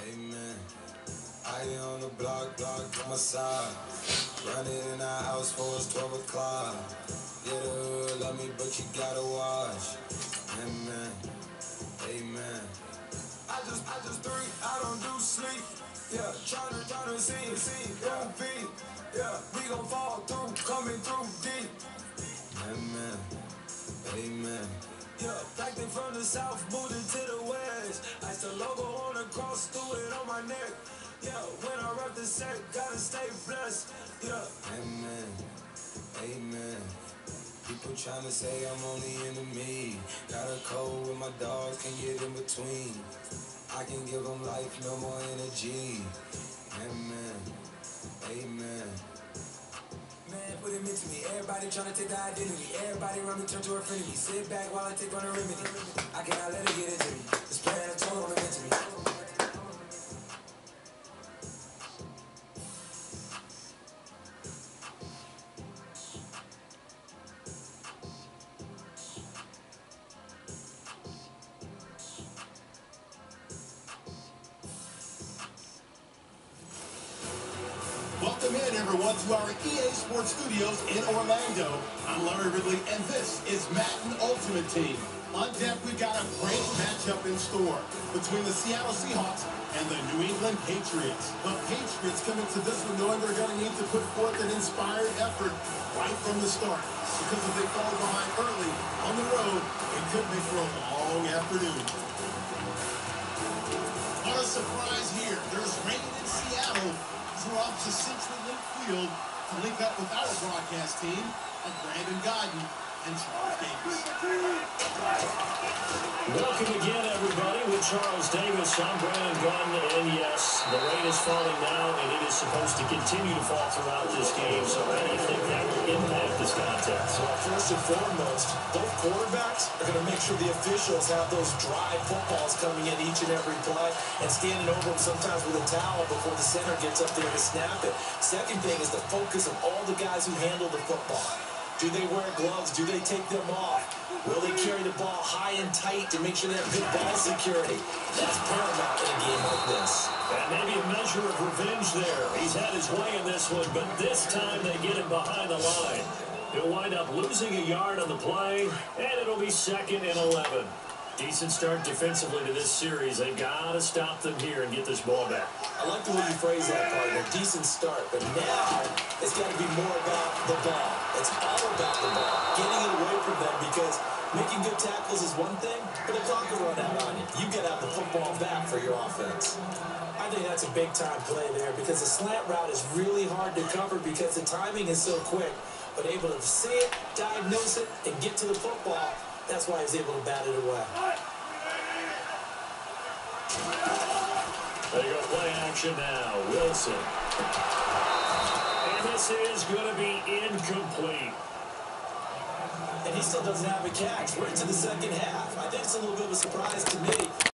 Amen. I on the block on my side. Running in our house for it's 12 o'clock. Yeah, the hood love me, but you gotta watch. Amen. Amen. I just drink, I don't do sleep. Yeah, tryna see, beat. Yeah, we gon' fall through, coming through deep. Amen. Amen. Yeah, acting from the south, moved to the west. Ice the logo on the cross, threw it on my neck. Yeah, when I rep the set, gotta stay blessed. Yeah. Amen. Amen. People tryna say I'm only enemy. Got a code with my dogs, can get in between. I can give them life, no more energy. Amen. Amen. Man, put it into me. Everybody tryna take the identity. Everybody run me, turn to a friend of me. Sit back while I take on the remedy. I cannot let it get into me. This plan I told on it into me. Welcome in, everyone, to our EA Sports Studios in Orlando. I'm Larry Ridley, and this is Madden Ultimate Team. On deck, we've got a great matchup in store between the Seattle Seahawks and the New England Patriots. The Patriots coming to this one knowing they're going to need to put forth an inspired effort right from the start. Because if they fall behind early on the road, it could make for a long afternoon. What a surprise here. There's rain in Seattle. We're off to CenturyLink Field to link up with our broadcast team of Brandon Godden and Charles Davis. Welcome again, everybody, with Charles Davis. I'm Brandon Godden, and yes, the rain is falling now, and it is supposed to continue to fall throughout this game. So how do you think that will impact this contest? Well, first and foremost, both quarterbacks are going to make sure the officials have those dry footballs coming in each and every play and standing over them sometimes with a towel before the center gets up there to snap it. Second thing is the focus of all the guys who handle the football. Do they wear gloves? Do they take them off? Will they carry the ball high and tight to make sure they have good ball security? That's paramount in a game like this. And maybe a measure of revenge there. He's had his way in this one, but this time they get him behind the line. He'll wind up losing a yard on the play, and it'll be 2nd and 11. Decent start defensively to this series. They've got to stop them here and get this ball back. I like the way you phrase that, partner. Decent start, but now it's got to be more about the ball. It's all about the ball. Getting it away from them, because making good tackles is one thing, but the clock will run out on you. You got to have the football back for your offense. I think that's a big-time play there, because the slant route is really hard to cover because the timing is so quick. But able to see it, diagnose it, and get to the football, that's why he's able to bat it away. There you go, play action now. Wilson. And this is going to be incomplete. And he still doesn't have a catch. We're into the second half. I think it's a little bit of a surprise to me.